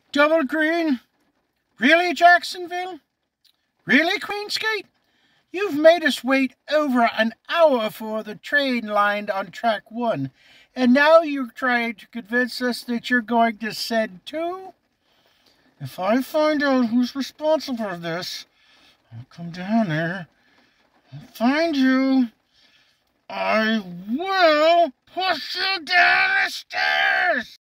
Double green? Really, Jacksonville? Really, Queensgate? You've made us wait over an hour for the train line on track 1, and now you're trying to convince us that you're going to send 2? If I find out who's responsible for this, I'll come down there and find you. I will push you down the stairs!